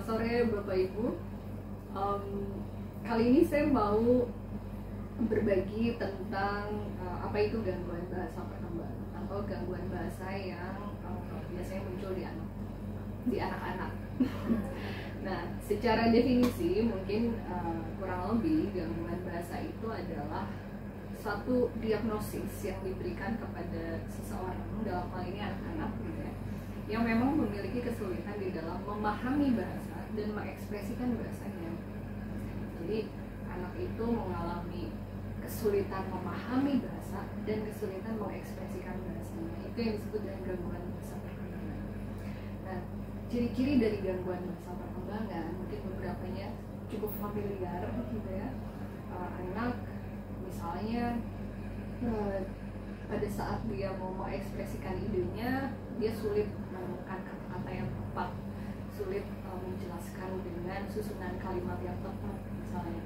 Selamat sore Bapak Ibu. Kali ini saya mau berbagi tentang apa itu gangguan bahasa perkembangan atau gangguan bahasa yang biasanya muncul di anak-anak. Nah, secara definisi mungkin kurang lebih gangguan bahasa itu adalah satu diagnosis yang diberikan kepada seseorang, dalam hal ini anak-anak gitu ya, yang memang memiliki kesulitan di dalam memahami bahasa dan mengekspresikan bahasanya. Jadi anak itu mengalami kesulitan memahami bahasa dan kesulitan mengekspresikan bahasanya. Itu yang disebut dengan gangguan bahasa perkembangan. Nah, ciri-ciri dari gangguan bahasa perkembangan mungkin beberapanya cukup familiar gitu ya. Anak misalnya pada saat dia mau mengekspresikan idenya, dia sulit menemukan kata-kata yang tepat, sulit menjelaskan dengan susunan kalimat yang tepat misalnya.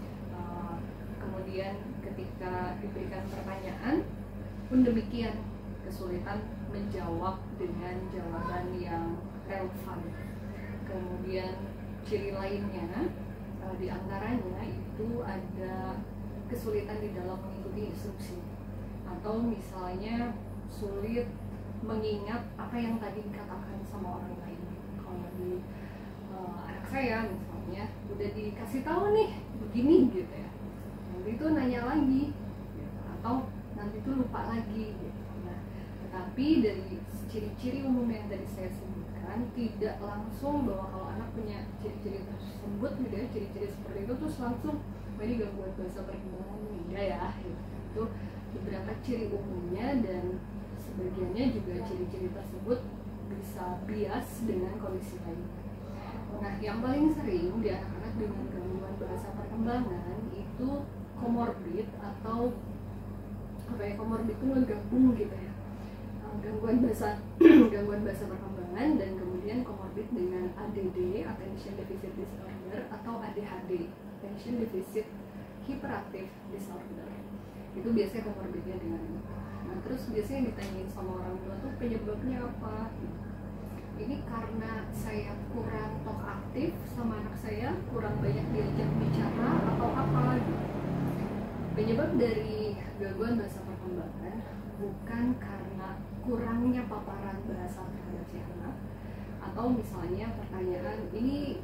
Kemudian ketika diberikan pertanyaan pun demikian, kesulitan menjawab dengan jawaban yang relevan. Kemudian ciri lainnya diantaranya itu ada kesulitan di dalam mengikuti instruksi, atau misalnya sulit mengingat apa yang tadi dikatakan sama orang lain. Kalau di anak saya misalnya udah dikasih tahu nih begini gitu ya, nanti itu nanya lagi gitu, atau nanti itu lupa lagi gitu. Nah, tetapi dari ciri-ciri umum yang tadi saya sebutkan tidak langsung bahwa kalau anak punya ciri-ciri tersebut gitu ya, ciri-ciri seperti itu terus langsung ini gangguan bahasa perkembangan, enggak ya gitu. Itu beberapa ciri umumnya, dan sebagiannya juga ciri-ciri tersebut bisa bias dengan kondisi lain. Nah, yang paling sering di anak-anak dengan gangguan bahasa perkembangan itu komorbid, atau apa ya, komorbid itu ngegabung gitu ya, gangguan bahasa perkembangan dan kemudian komorbid dengan ADD, Attention Deficit Disorder, atau ADHD, Attention Deficit Hyperactive Disorder. Itu biasanya komorbidnya dengan itu. Nah, terus biasanya ditanyain sama orang tua tuh penyebabnya apa? Ini karena saya kurang talk aktif sama anak saya, kurang banyak diajak bicara, atau apa? Penyebab dari gangguan bahasa perkembangan bukan karena kurangnya paparan bahasa terhadap si anak, atau misalnya pertanyaan ini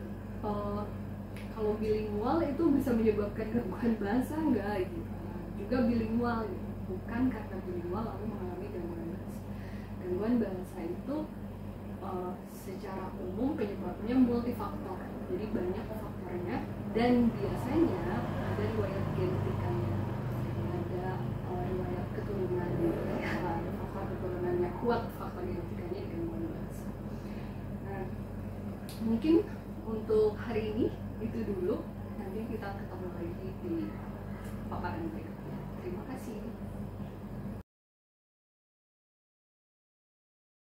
kalau bilingual itu bisa menyebabkan gangguan bahasa enggak gitu. Juga bilingual gitu. Bukan karena bilingual lalu mengalami gangguan bahasa. Gangguan bahasa itu secara umum penyebabnya multifaktor, jadi banyak faktornya, dan biasanya ada riwayat genetikanya, ada riwayat keturunan, ada faktor keturunannya kuat, faktor genetikanya di gangguan bahasa. Nah, mungkin untuk hari ini itu dulu, nanti kita ketemu lagi di paparan berikutnya. Terima kasih.